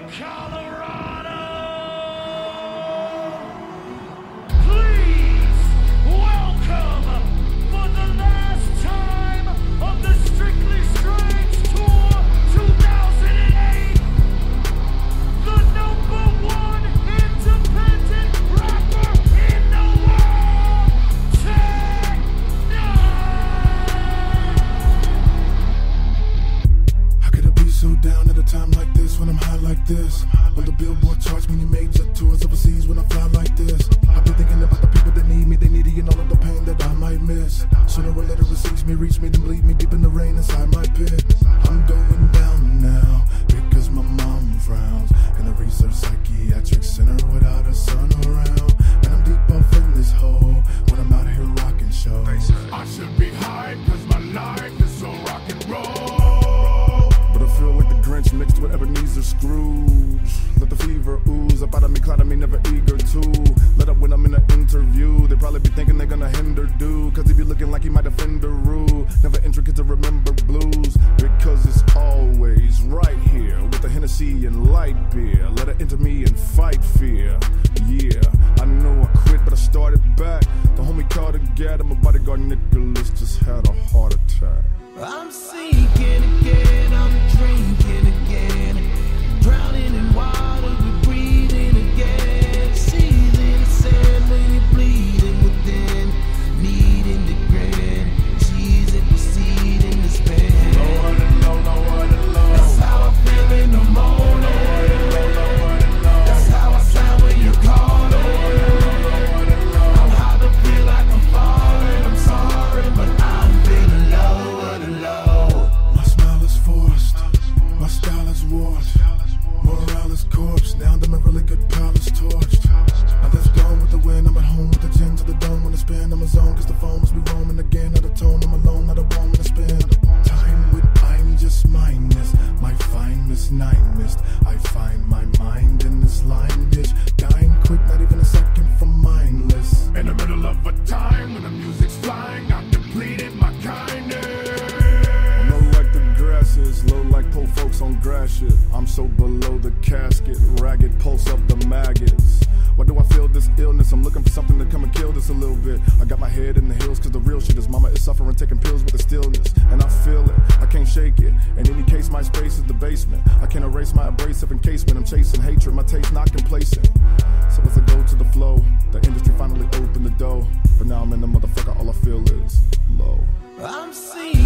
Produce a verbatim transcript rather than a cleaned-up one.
Colorado! Please welcome, for the last time of the Strictly Strange Tour two thousand eight, the number one independent rapper in the world, Tech N nine! How could I be so down at a time like this when I'm high like this? On the Billboard charts, many major tours overseas when I fly like this. I've been thinking about the people that need me, they need it and all of the pain that I might miss. Sooner or later it seeks me, reach me, then bleed me deep in the rain inside my pit. I'm going down now because my mom frowns. Gonna research psychiatric center without a son around. And I'm deep off in this hole when I'm out here rocking shows. They say I should be high cause my life is so rock and roll. But I feel like the Grinch mixed with Ebenezer Scrooge. Let the fever ooze up out of me, cloud of me, never eager to let up when I'm in an interview. They probably be thinking they're gonna hinder dude, cause he be looking like he might offend the rule. Never intricate to remember blues, because it's always right here with the Hennessy and light beer. Let it enter me and fight fear. Yeah, I know I quit, but I started back. The homie called again, and my bodyguard Nicholas just had a heart attack. I'm sinking again, I'm drinking again, drowning in water, we're breathing again, seizing the sand when you're bleeding within, needing to grin, she's at the seed in the span. Lower and low, lower and low. That's how I feel in the morning. Lower and low, lower and low. That's how I sound when you're calling. Lower and low, lower and low. I'm hard to feel like I'm falling, I'm sorry, but I'm feeling lower and low. My smile is forced, my style is warped. Morale is corpse, now that my really good pal is torched. Now that's gone with the wind, I'm at home with the gin to the dome. When I spin, I'm a zone, cause the phone must be roaming again. Out of tone, I'm alone, not a woman to spin. Time with I'm just mindless, my fine miss nine missed. I find my mind in this line ditch, dying quick, not even a second from mindless. In the middle of a time when the music's flying, I'm depleted my kindness. I'm low like the grass is, low like poor folks on grass shit. I'm so below the casket, ragged pulse of the maggots. Why do I feel this illness? I'm looking for something to come and kill this a little bit. I got my head in the hills cause the real shit is mama is suffering, taking pills with the stillness. And I feel it, I can't shake it. In any case, my space is the basement. I can't erase my abrasive encasement. I'm chasing hatred, my taste not complacent. So as I go to the flow, the industry finally opened the door. But now I'm in the motherfucker, all I feel is low. I'm seeing